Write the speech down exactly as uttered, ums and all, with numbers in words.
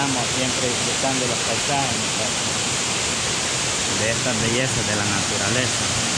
estamos siempre disfrutando los paisajes, muchachos, de estas bellezas de la naturaleza.